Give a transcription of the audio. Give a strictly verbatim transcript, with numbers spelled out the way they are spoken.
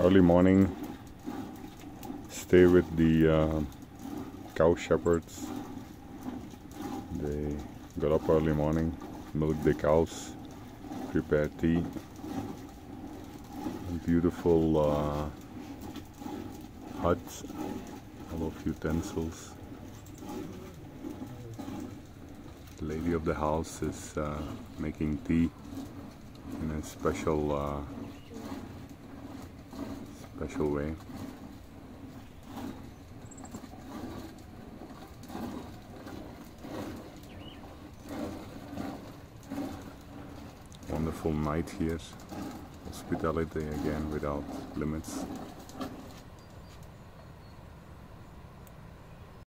early morning stay with the uh, cow shepherds. They got up early morning, milk the cows, prepare tea, beautiful uh, huts full of utensils. The lady of the house is uh, making tea in a special uh, special way. Wonderful night here. Hospitality again without limits.